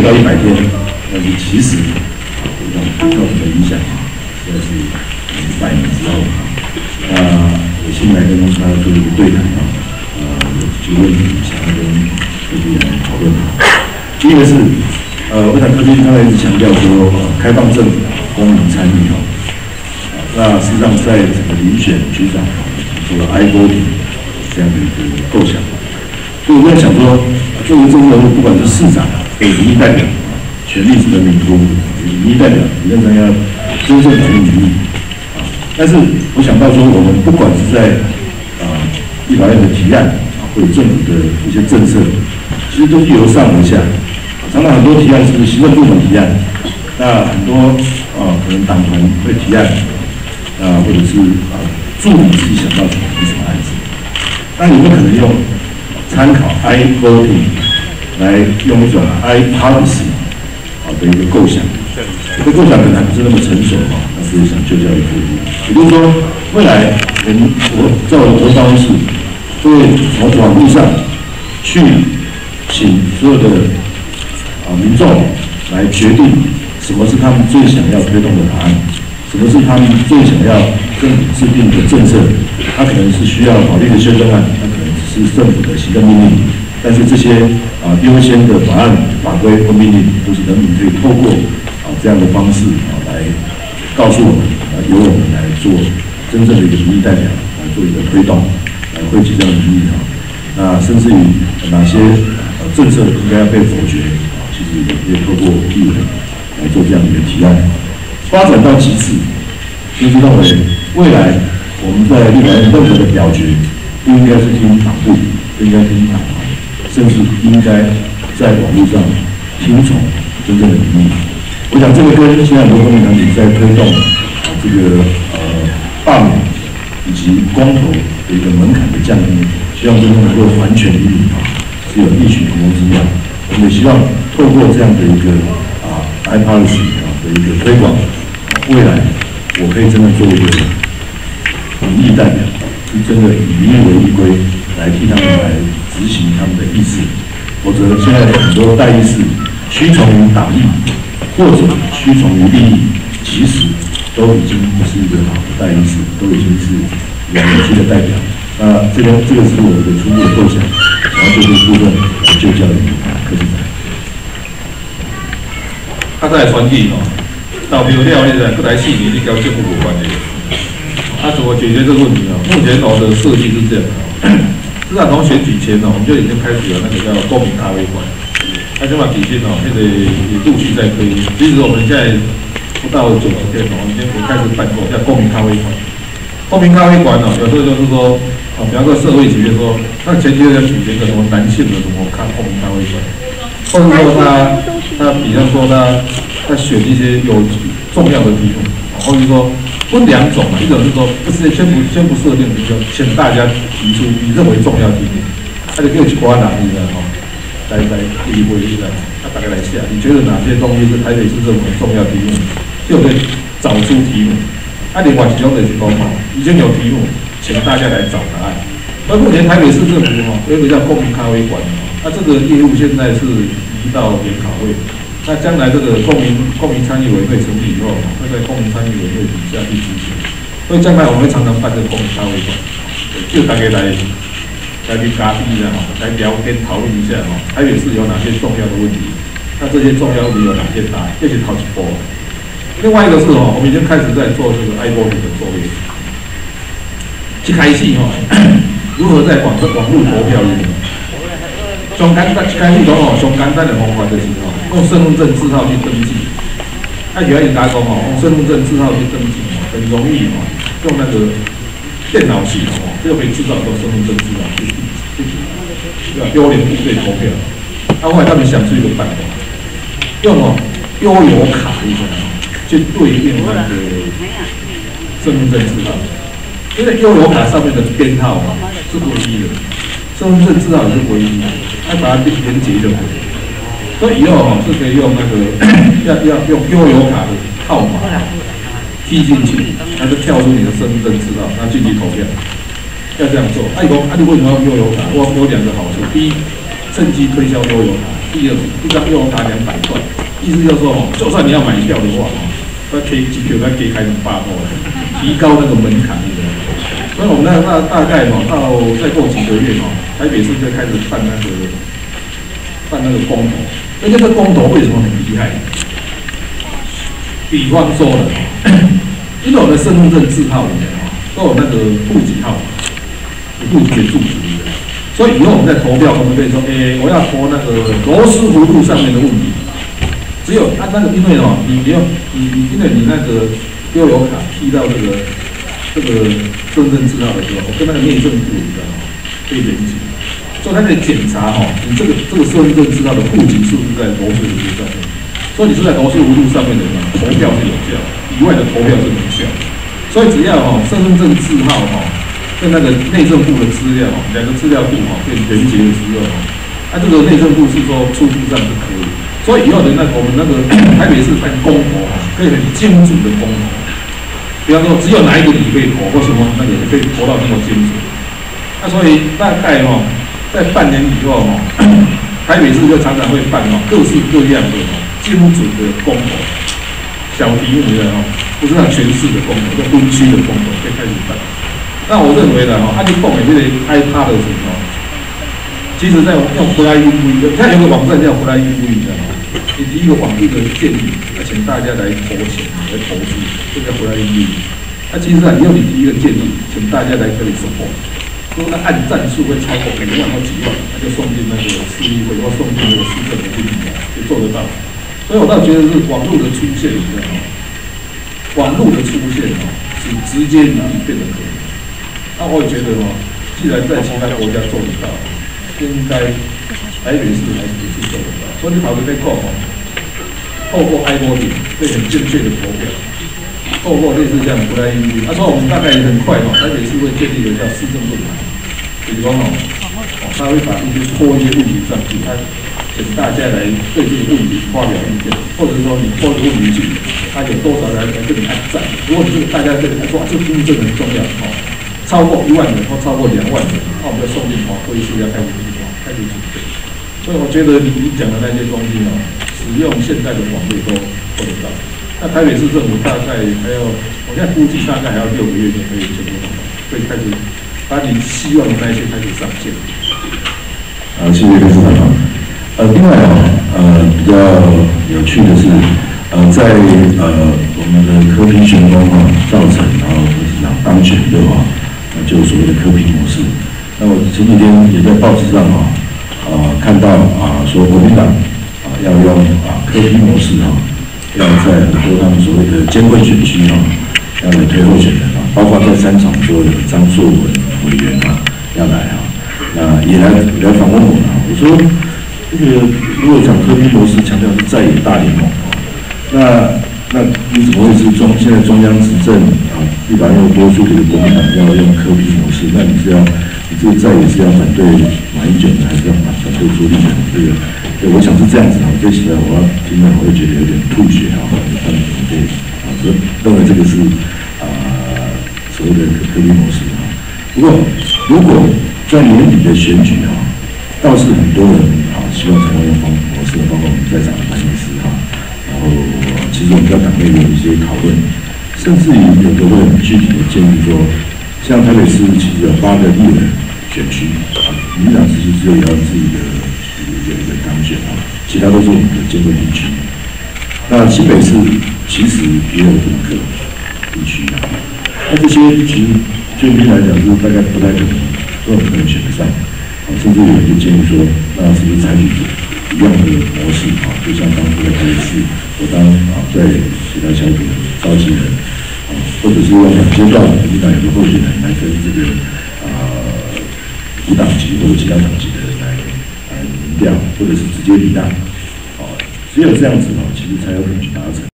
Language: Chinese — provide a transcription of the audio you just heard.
到100天，但是其实造成的影响现在是100年之后我先来跟他做一个对谈有几个问题想要跟科技来讨论。第一个是我想科技刚才一直强调说开放政府、公民参与那事实上在整个遴选局长除了 iVoting 这样的一个构想，所以我在想说，作为政治人物，不管是市长或者民意代表，权力是人民服务，民意代表理论上要真正反映民意但是我想到说，我们不管是在立法院的提案或者政府的一些政策，其实都是由上而下。常常很多提案是行政部门提案，那很多可能党团会提案，或者是助理自己想到什么案子，那你们可能用参考 iVoting 来用一种 iPolicy 的一个构想，这个构想可能还不是那么成熟但是想就教育部。也就是说，未来在我的办公室，就会从网络上去请所有的民众来决定什么是他们最想要推动的法案，什么是他们最想要政府制定的政策。它可能是需要法律的修正案，它可能是政府的行政命令，但是这些优先的法案、法规或命令，都是人民可以透过这样的方式来告诉我们，由我们来做真正的一个民意代表，来做一个推动，来汇集这样的民意那甚至于哪些政策应该要被否决，其实也可以透过立委来做这样的一个提案。发展到极致，就是认为未来我们在立法院任何的表决，不应该是听党部，不应该听党团，甚至应该在网络上听从真正的民意。我想这个跟现在很多公民团体在推动这个罢免以及公投的一个门槛的降低，希望真正能够还权于民是有异曲同工之妙。我们也希望透过这样的一个iPolicy 的一个推广，未来我可以真的做一个民意代表，是真的以民意为依归，来替他们来执行他们的意思。否则，现在很多代议士屈从于党意，或者屈从于利益，其实都已经不是一个好的代议士，都已经是有委屈的代表。那这个是我的初步的构想，然后这个部分来就教育科技台。 在传递投票了，你再来4年，你跟政府无关的。怎么解决这个问题目前的设计是这样自然从选举前我们就已经开始有那个叫公民咖啡馆，就把底薪那个也陆续在推。其实我们现在不到90天我们已经开始办过叫公民咖啡馆。公民咖啡馆有时候就是说比方说社会局说，那前期要举行个什么男性的什么公民咖啡馆，或者说他比方说他选一些有重要的题目，或者说分2种一种是说先不设定，就请大家提出你认为重要题目，就叫一寡人来议会大家来下，你觉得哪些东西是台北市政府重要题目，就可以找出题目。另外一种就是说已经有题目，请大家来找答案。而目前台北市政府有一个叫公民咖啡馆这个业务现在是移到研考会。那将来这个公民参与委员会成立以后，会在公民参与委员会底下去执行。所以将来我们会常常办这个公民咖啡馆，就大家来去咖啡来聊天讨论一下台北市有哪些重要的问题，那这些重要问题有哪些答案，这是头一步。另外一个是我们已经开始在做这个 iVoting 的作业。一开始如何在网络投票里面？上简单，一开始讲上简单的方法就是用身份证字号去登记。原来大家讲用身份证字号去登记很容易用那个电脑系统就可以制造出身份证字号去幽灵部队投票。后来他们想出一个办法，用悠游卡去对应那个身份证字号，因为悠游卡上面的编号是唯一的，身份证字号也是唯一的。把它连结就可以，所以以后是可以用那个要用悠游卡的号码踢进去，就跳出你的身份证字号，进去投票。要这样做。你为什么要用悠游卡？我有2个好处：第一，趁机推销悠游卡； 第二组一张又拿200块，意思就是说就算你要买票的话要可以机票要给开成8块，提高那个门槛，对不对？所以我们大概到再过几个月台北市就开始办那个公投，而且这公投为什么很厉害？比方说了，因为我的身份证字号里面都有那个户籍号，户籍的住址。所以以后我们在投票，我们可以说，我要投那个罗斯福路上面的问题，只有那个，因为因为你那个悠游卡踢到这个身份证字号的时候，跟那个内政部可以连接，所以它可以检查你这个身份证字号的户籍是不是在罗斯福路上面。所以你是在罗斯福路上面的投票是有效，以外的投票是无效。所以只要身份证字号跟那个内政部的资料两个资料库可以连接的时候这个内政部是说初步上是可以。所以以后的我们那个台北市办公投可以很精准的公投，比方说只有哪一个里可以投，或什么那个可以投到那么精准。所以大概在半年以后台北市就常常会办各式各样的精准的公投，小题目的不是像全市的公投，就分区的公投可以开始办。那我认为呢，你讲的这个 iPad 的时候，其实在用 Fly UV， 它有个网站叫 Fly UV， 你知道吗？你第一个网络的建议，请大家来投钱来投资，这叫 Fly UV。其实你用你第一个建议，请大家来这里 support， 如果按战数会超过1万或几万，就送进那个市议会或送进那个市政的去就做得到。所以我倒觉得是网络的出现，你知道吗？网络的出现是直接让你变得可能。那我也觉得既然在其他国家做得到，应该台北市还是做得到。所以你跑这边讲透过 iVoting 会很正确的投票，透过类似这样的Fly UV，所以我们大概也很快台北市会建立一个叫市政论坛，比方他会把一些问题上去，请大家来对这个问题发表意见，或者说你拖这个问题去，有多少人来跟你按赞？如果你大家跟你说这个公正很重要超过1万人或超过2万人，那我们就送进会议室要开始准备。所以我觉得你讲的那些东西使用现在的网络都做得到。那台北市政府大概还要，我现在估计大概还要6个月就可以全部弄好，可以开始把你希望的那些开始上线。 谢谢柯市长。另外比较有趣的是，在我们的柯 P 旋风造成，然后董事长当选的就所谓的柯 P 模式。那我前几天也在报纸上看到说国民党要用柯 P 模式要在很多他们所谓的监会选区要来推候选人包括在3场所有的张硕文委员要来那也来访问我我说这个如果讲柯 P 模式，强调是在野大联盟那你怎么会是现在中央执政立法院多数的国民党要用柯 P 模式？那你这个在野是要反对马英九呢，还是要反对朱立伦？对，我想是这样子最起来我要听了我会觉得有点吐血他们对认为这个是所谓的柯 P 模式不过如果在年底的选举倒是很多人希望采用模式，包括我们在场的潘医师然后其实我们在党内有一些讨论，甚至于有的会很具体的建议说，像台北市其实有8个立委选区民进党其实只有自己的一个当选其他都是我们的监会地区。那新北市其实也有5个地区那这些其实对民来讲是大概不太可能，都很可能选得上甚至有人就建议说，那是不是采取一样的模式就像当初的台北市，我当在协调小组召集人或者是用2阶段民进党有个候选人来跟这个无党籍或者其他党籍的人来民调，或者是直接离党只有这样子其实才有可能去达成。